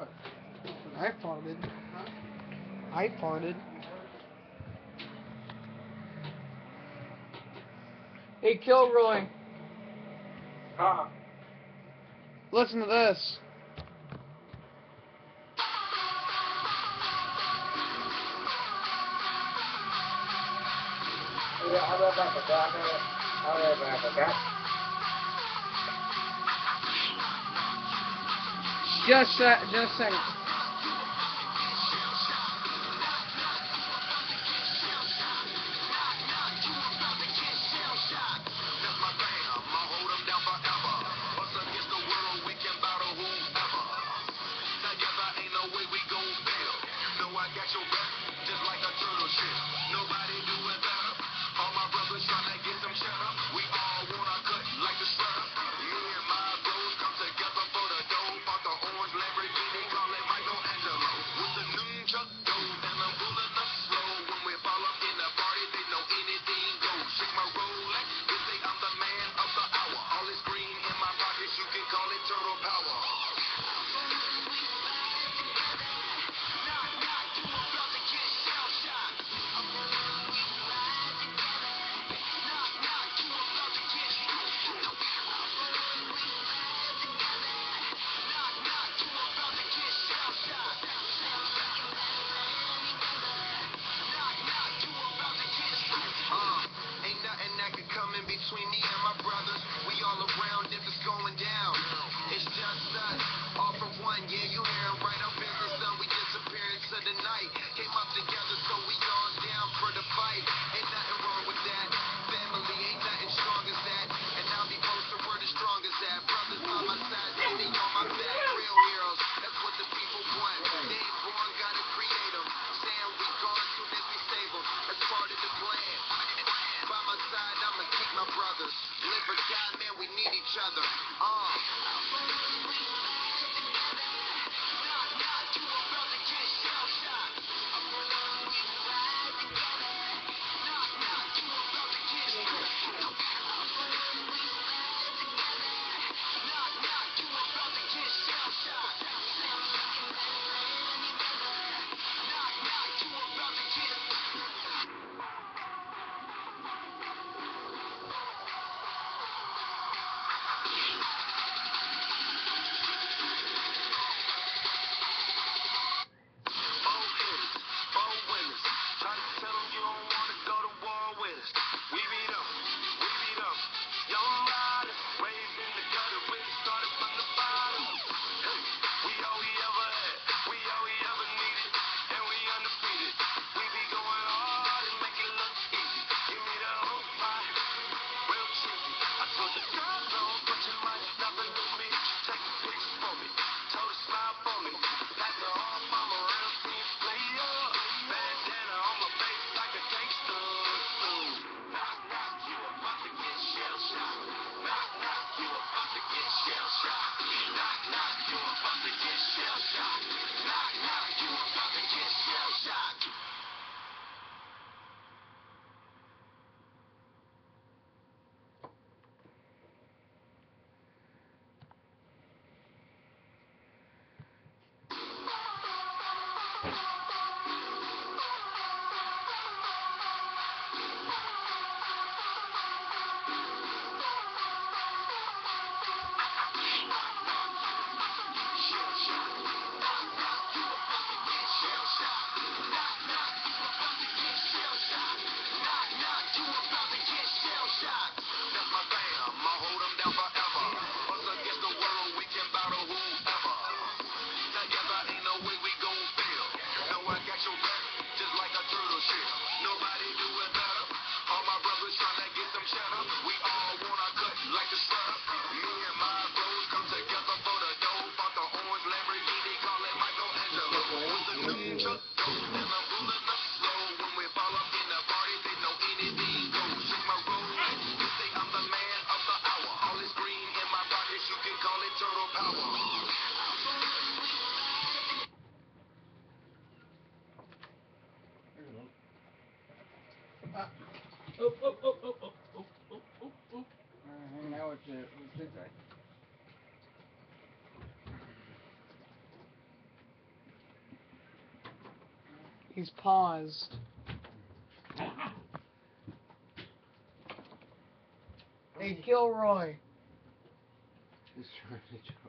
I farted. I farted. Hey, Killroy. Listen to this. Just a second. Between me and my brothers, we all around if it's going down. It's just us, all for one. Yeah, you hearing right? Our business done. We disappearing to the night. Came up together, so we all down for the fight. Ain't nothing wrong with that. Family ain't nothing strong as that. And I'll be posted where the strongest at. Brothers by my side, they on my back. Real heroes, that's what the people want. They ain't born, gotta create them. Saying we gone soon as we save them. That's part of the plan. By my side, I'ma keep my brothers. Live or die, man, we need each other. Now it's a He's paused. Hey, Killroy. He's trying to